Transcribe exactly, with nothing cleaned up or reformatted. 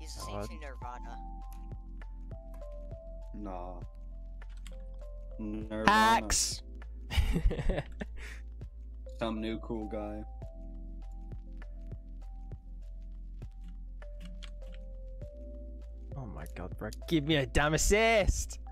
He's the same God. to Nirvana. Nah. Nirvana. Hacks. Some new cool guy. Oh my god, bro. Give me a damn assist.